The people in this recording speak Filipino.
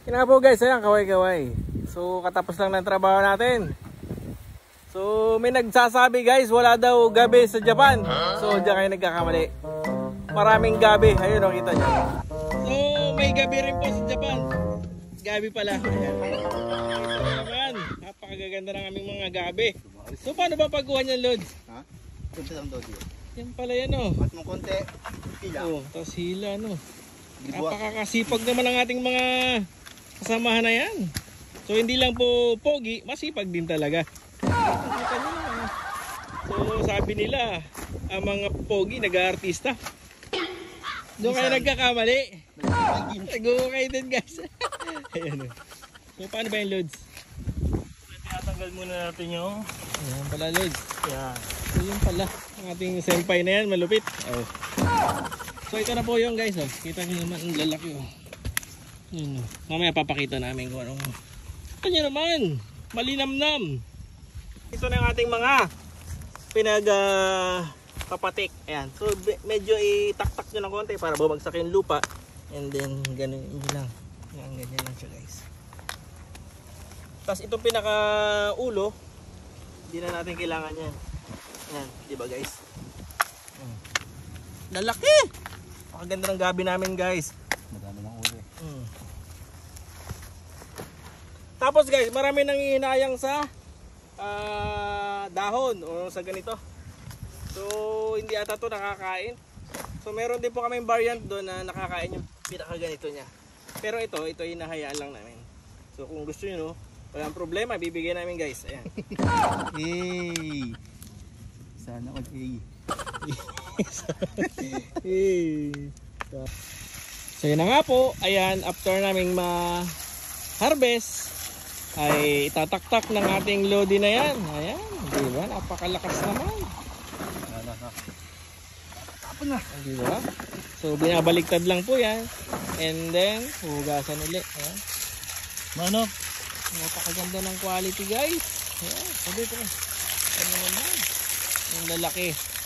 Yun nga po guys, ayan, kaway-kaway. So katapos lang ng trabaho natin. So may nagsasabi guys, wala daw gabi sa Japan. So diyan kayo nagkakamali. Maraming gabi, ayun o, kita nyo. So may gabi rin po sa Japan. Gabi pala. Ayan, napakagaganda ng aming mga gabi. So paano ba pagkuha niyan, Lods? Ha? Kunti lang daw dito. Yan pala yan o. At mo konti, hila. Oh, tapos hila no. Napakakasipag naman ang ating mga kasamahan na yan. So hindi lang po pogi, masipag din talaga. So sabi nila, ang mga pogi nag-aartista. Doon kayo nagkakamali. Nag-uukay din guys. Ayan o. So paano ba yung Lods? Tinatanggal muna natin yung... Ayan pala Lods. Yan. So yun pala, ang ating senpai na yan, malupit. Oh. So ito na po yung guys, oh. Kita nyo naman ang lalaki oh. Yun, oh. Mamaya papakita namin kung anong... Ito nyo naman, malinamnam. Ito na yung ating mga papatik. Ayan, so medyo itaktak nyo ng konti para bumagsak yung lupa. And then ganun lang. Ayan, ganyan lang siya guys. Tapos itong pinaka ulo, hindi na natin kailangan yan. Ayan, diba guys? Lalaki! Pakaganda ng gabi namin guys. Madami ng ulo. Tapos guys, marami nang hihinayang sa dahon o sa ganito. So hindi ata to nakakain. So meron din po kaming variant doon na nakakain yung pinakaganito niya. Pero ito hinahayaan lang namin. So kung gusto niyo, no, walang problema, bibigyan namin guys. Ayan. Hey! Sana all Hey. So yun na nga po, ayan, after naming ma-harvest ay itataktak ng ating lodi na yan. Ayan, diba? Napakalakas naman. Tapon na. Diba? So binabaliktad lang po yan. And then, hugasan ulit. Ayan. Mano? Napakaganda ng quality guys. Ayan, sabi ko. Ano naman? Yung lalaki.